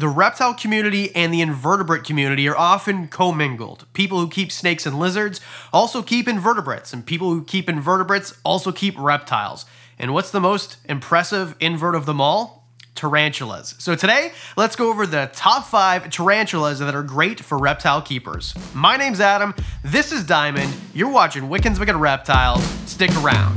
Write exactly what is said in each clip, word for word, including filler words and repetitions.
The reptile community and the invertebrate community are often commingled. People who keep snakes and lizards also keep invertebrates, and people who keep invertebrates also keep reptiles. And what's the most impressive invert of them all? Tarantulas. So today, let's go over the top five tarantulas that are great for reptile keepers. My name's Adam, this is Diamond, you're watching Wiccan's Wicked Reptiles, stick around.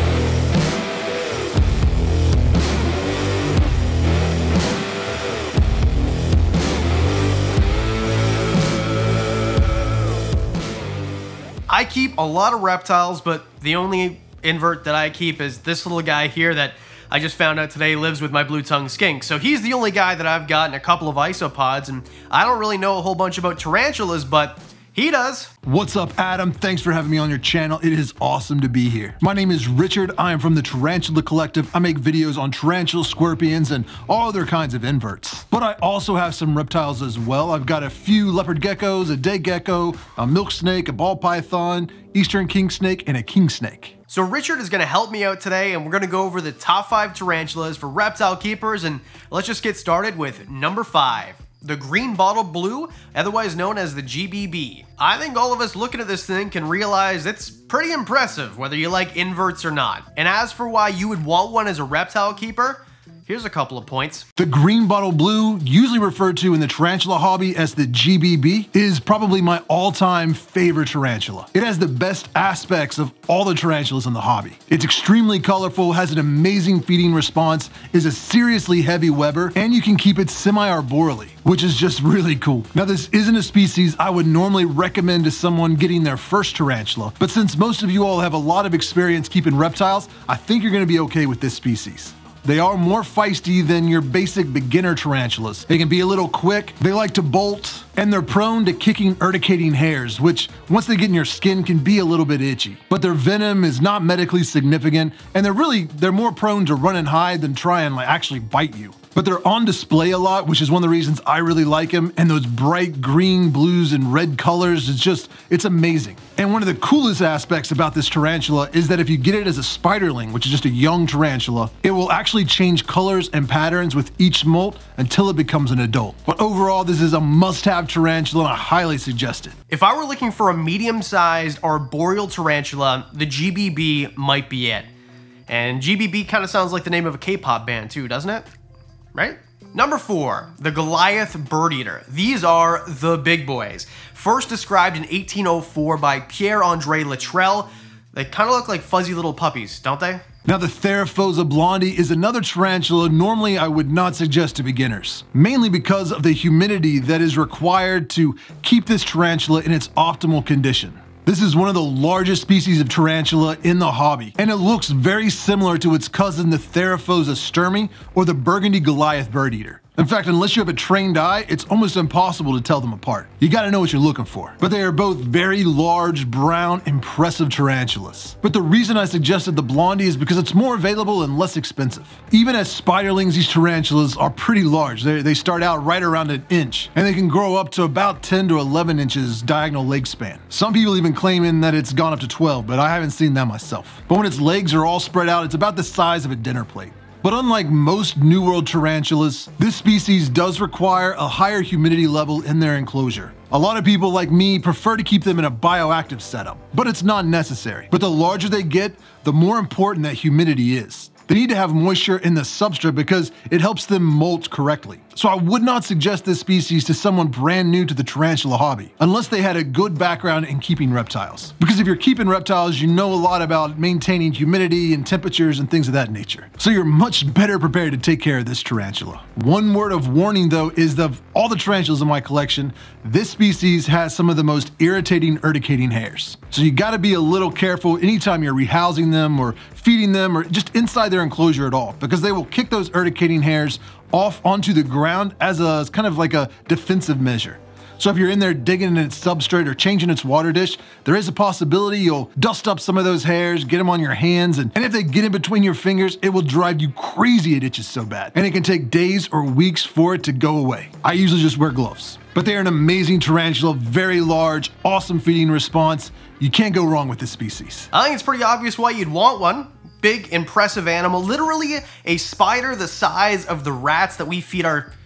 I keep a lot of reptiles, but the only invert that I keep is this little guy here that I just found out today lives with my blue-tongued skink. So he's the only guy that I've got in a couple of isopods, and I don't really know a whole bunch about tarantulas, but he does. What's up, Adam? Thanks for having me on your channel. It is awesome to be here. My name is Richard. I am from the Tarantula Collective. I make videos on tarantulas, scorpions, and all other kinds of inverts. But I also have some reptiles as well. I've got a few leopard geckos, a day gecko, a milk snake, a ball python, eastern king snake, and a king snake. So Richard is going to help me out today, and we're going to go over the top five tarantulas for reptile keepers, and let's just get started with number five. The green bottle blue, otherwise known as the G B B. I think all of us looking at this thing can realize it's pretty impressive, whether you like inverts or not. And as for why you would want one as a reptile keeper, here's a couple of points. The green bottle blue, usually referred to in the tarantula hobby as the G B B, is probably my all-time favorite tarantula. It has the best aspects of all the tarantulas in the hobby. It's extremely colorful, has an amazing feeding response, is a seriously heavy Weber, and you can keep it semi-arborally, which is just really cool. Now, this isn't a species I would normally recommend to someone getting their first tarantula, but since most of you all have a lot of experience keeping reptiles, I think you're gonna be okay with this species. They are more feisty than your basic beginner tarantulas. They can be a little quick, they like to bolt, and they're prone to kicking urticating hairs, which once they get in your skin can be a little bit itchy. But their venom is not medically significant, and they're really, they're more prone to run and hide than try and like actually bite you. But they're on display a lot, which is one of the reasons I really like them, and those bright green, blues, and red colors, it's just, it's amazing. And one of the coolest aspects about this tarantula is that if you get it as a spiderling, which is just a young tarantula, it will actually change colors and patterns with each molt until it becomes an adult. But overall, this is a must-have tarantula, and I highly suggest it. If I were looking for a medium-sized arboreal tarantula, the G B B might be it. And G B B kind of sounds like the name of a K-pop band too, doesn't it? Right? Number four, the Goliath bird eater. These are the big boys. First described in eighteen oh four by Pierre-André Latreille. They kind of look like fuzzy little puppies, don't they? Now, the Theraphosa blondie is another tarantula normally I would not suggest to beginners, mainly because of the humidity that is required to keep this tarantula in its optimal condition. This is one of the largest species of tarantula in the hobby, and it looks very similar to its cousin, the Theraphosa sturmei, or the Burgundy Goliath bird eater. In fact, unless you have a trained eye, it's almost impossible to tell them apart. You gotta know what you're looking for. But they are both very large, brown, impressive tarantulas. But the reason I suggested the blondie is because it's more available and less expensive. Even as spiderlings, these tarantulas are pretty large. They, they start out right around an inch, and they can grow up to about ten to eleven inches diagonal leg span. Some people even claiming that it's gone up to twelve, but I haven't seen that myself. But when its legs are all spread out, it's about the size of a dinner plate. But unlike most New World tarantulas, this species does require a higher humidity level in their enclosure. A lot of people like me prefer to keep them in a bioactive setup, but it's not necessary. But the larger they get, the more important that humidity is. They need to have moisture in the substrate because it helps them molt correctly. So I would not suggest this species to someone brand new to the tarantula hobby, unless they had a good background in keeping reptiles. Because if you're keeping reptiles, you know a lot about maintaining humidity and temperatures and things of that nature. So you're much better prepared to take care of this tarantula. One word of warning though is that of all the tarantulas in my collection, this species has some of the most irritating urticating hairs. So you gotta be a little careful anytime you're rehousing them or feeding them or just inside their enclosure at all, because they will kick those urticating hairs off onto the ground as a as kind of like a defensive measure. So if you're in there digging in its substrate or changing its water dish, there is a possibility you'll dust up some of those hairs, get them on your hands, and, and if they get in between your fingers, it will drive you crazy. It itches so bad. And it can take days or weeks for it to go away. I usually just wear gloves. But they are an amazing tarantula, very large, awesome feeding response. You can't go wrong with this species. I think it's pretty obvious why you'd want one. Big, impressive animal, literally a spider the size of the rats that we feed our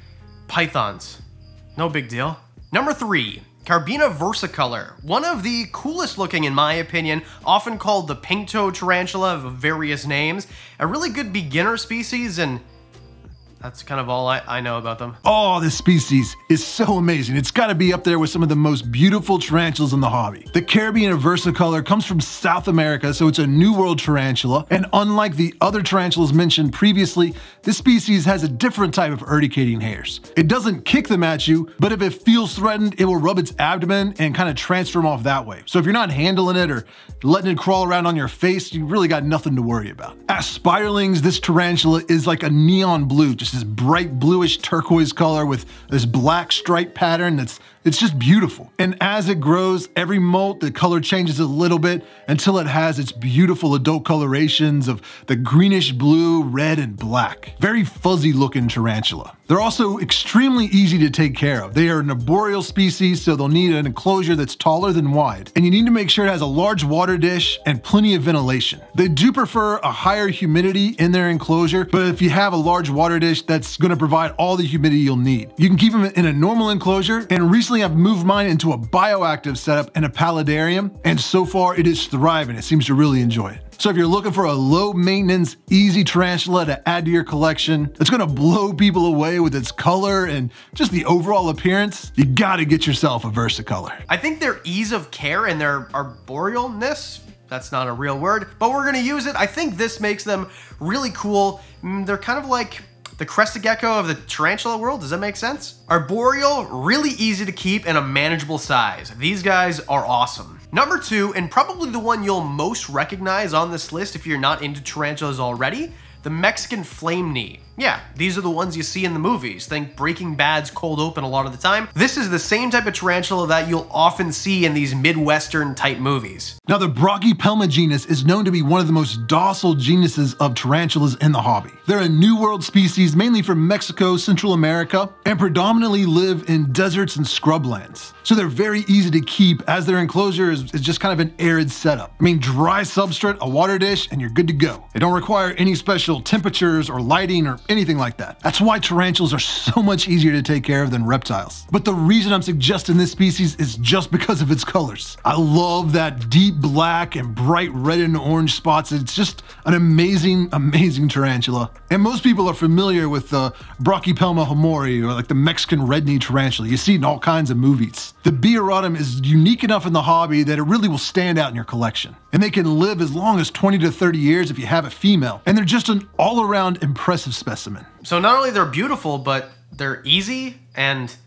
pythons. No big deal. Number three, Carbina versicolor. One of the coolest looking, in my opinion, often called the pink-toed tarantula of various names. A really good beginner species, and that's kind of all I, I know about them. Oh, this species is so amazing. It's got to be up there with some of the most beautiful tarantulas in the hobby. The Caribbean versicolor comes from South America, so it's a New World tarantula. And unlike the other tarantulas mentioned previously, this species has a different type of urticating hairs. It doesn't kick them at you, but if it feels threatened, it will rub its abdomen and kind of transfer them off that way. So if you're not handling it or letting it crawl around on your face, you really got nothing to worry about. As spiderlings, this tarantula is like a neon blue, just this bright bluish turquoise color with this black stripe pattern that's it's just beautiful. And as it grows, every molt, the color changes a little bit until it has its beautiful adult colorations of the greenish blue, red, and black. Very fuzzy looking tarantula. They're also extremely easy to take care of. They are an arboreal species, so they'll need an enclosure that's taller than wide. And you need to make sure it has a large water dish and plenty of ventilation. They do prefer a higher humidity in their enclosure, but if you have a large water dish, that's gonna provide all the humidity you'll need. You can keep them in a normal enclosure, and recently I've moved mine into a bioactive setup in a paludarium, and so far it is thriving. It seems to really enjoy it. So if you're looking for a low maintenance, easy tarantula to add to your collection, that's gonna blow people away with its color and just the overall appearance, you gotta get yourself a versicolor. I think their ease of care and their arborealness, that's not a real word, but we're gonna use it. I think this makes them really cool. They're kind of like the crested gecko of the tarantula world. Does that make sense? Arboreal, really easy to keep, and a manageable size. These guys are awesome. Number two, and probably the one you'll most recognize on this list if you're not into tarantulas already, the Mexican flame knee. Yeah, these are the ones you see in the movies. Think Breaking Bad's Cold Open a lot of the time. This is the same type of tarantula that you'll often see in these Midwestern type movies. Now the Brachypelma genus is known to be one of the most docile genuses of tarantulas in the hobby. They're a New World species mainly from Mexico, Central America, and predominantly live in deserts and scrublands. So they're very easy to keep as their enclosure is, is just kind of an arid setup. I mean, dry substrate, a water dish, and you're good to go. They don't require any special temperatures or lighting or anything like that. That's why tarantulas are so much easier to take care of than reptiles. But the reason I'm suggesting this species is just because of its colors. I love that deep black and bright red and orange spots. It's just an amazing, amazing tarantula. And most people are familiar with the Brachypelma homori, or like the Mexican red knee tarantula. You see it in all kinds of movies. The Biorotum is unique enough in the hobby that it really will stand out in your collection. And they can live as long as twenty to thirty years if you have a female. And they're just an all-around impressive specimen. So not only they're beautiful, but they're easy and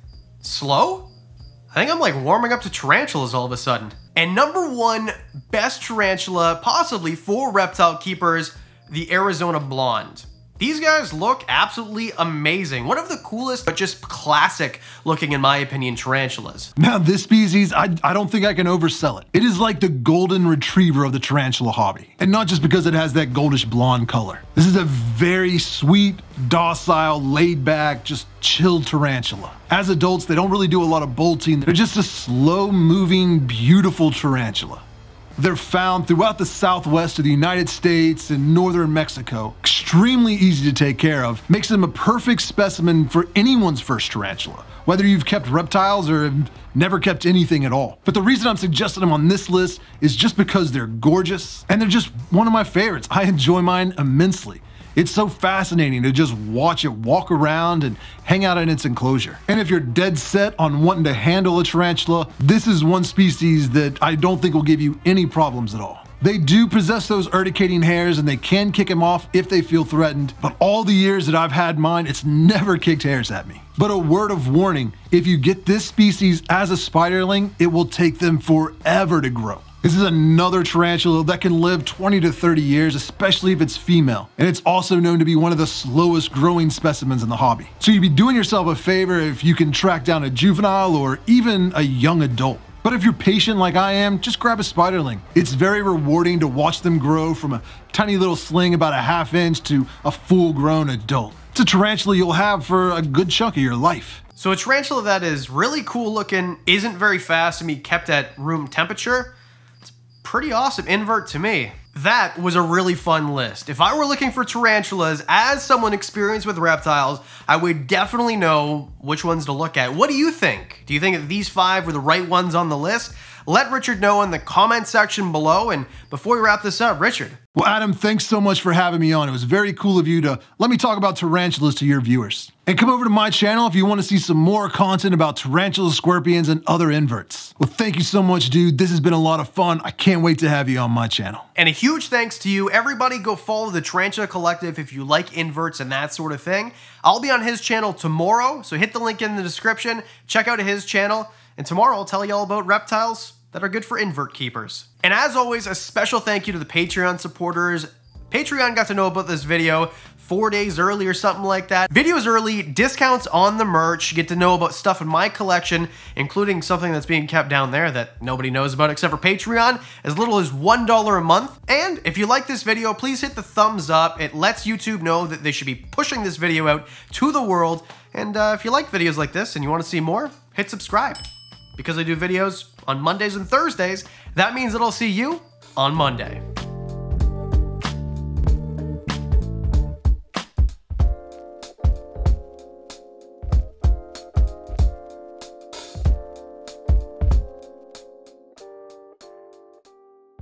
slow? I think I'm like warming up to tarantulas all of a sudden. And number one best tarantula, possibly for reptile keepers, the Arizona Blonde. These guys look absolutely amazing. One of the coolest, but just classic looking, in my opinion, tarantulas. Now this species, I, I don't think I can oversell it. It is like the golden retriever of the tarantula hobby. And not just because it has that goldish blonde color. This is a very sweet, docile, laid back, just chill tarantula. As adults, they don't really do a lot of bolting. They're just a slow moving, beautiful tarantula. They're found throughout the southwest of the United States and northern Mexico. Extremely easy to take care of. Makes them a perfect specimen for anyone's first tarantula, whether you've kept reptiles or have never kept anything at all. But the reason I'm suggesting them on this list is just because they're gorgeous and they're just one of my favorites. I enjoy mine immensely. It's so fascinating to just watch it walk around and hang out in its enclosure. And if you're dead set on wanting to handle a tarantula, this is one species that I don't think will give you any problems at all. They do possess those urticating hairs and they can kick them off if they feel threatened, but all the years that I've had mine, it's never kicked hairs at me. But a word of warning, if you get this species as a spiderling, it will take them forever to grow. This is another tarantula that can live twenty to thirty years, especially if it's female. And it's also known to be one of the slowest growing specimens in the hobby. So you'd be doing yourself a favor if you can track down a juvenile or even a young adult. But if you're patient like I am, just grab a spiderling. It's very rewarding to watch them grow from a tiny little sling about a half inch to a full-grown adult. It's a tarantula you'll have for a good chunk of your life. So a tarantula that is really cool looking, isn't very fast, and be kept at room temperature, pretty awesome invert to me. That was a really fun list. If I were looking for tarantulas as someone experienced with reptiles, I would definitely know which ones to look at. What do you think? Do you think that these five were the right ones on the list? Let Richard know in the comment section below. And before we wrap this up, Richard. Well, Adam, thanks so much for having me on. It was very cool of you to let me talk about tarantulas to your viewers. And come over to my channel if you want to see some more content about tarantulas, scorpions, and other inverts. Well, thank you so much, dude. This has been a lot of fun. I can't wait to have you on my channel. And a huge thanks to you. Everybody go follow the Tarantula Collective if you like inverts and that sort of thing. I'll be on his channel tomorrow, so hit the link in the description. Check out his channel. And tomorrow I'll tell you all about reptiles that are good for invert keepers. And as always, a special thank you to the Patreon supporters. Patreon got to know about this video four days early or something like that. Videos early, discounts on the merch, get to know about stuff in my collection, including something that's being kept down there that nobody knows about except for Patreon, as little as one dollar a month. And if you like this video, please hit the thumbs up. It lets YouTube know that they should be pushing this video out to the world. And uh, if you like videos like this and you want to see more, hit subscribe. Because I do videos on Mondays and Thursdays, that means that I'll see you on Monday.